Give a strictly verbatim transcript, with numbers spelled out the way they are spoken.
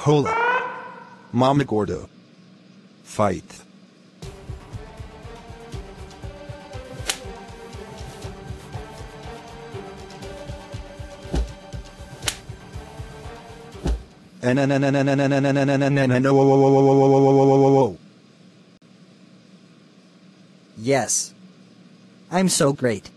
Hola. Mama Gordo. Fight. Yes. I'm so great.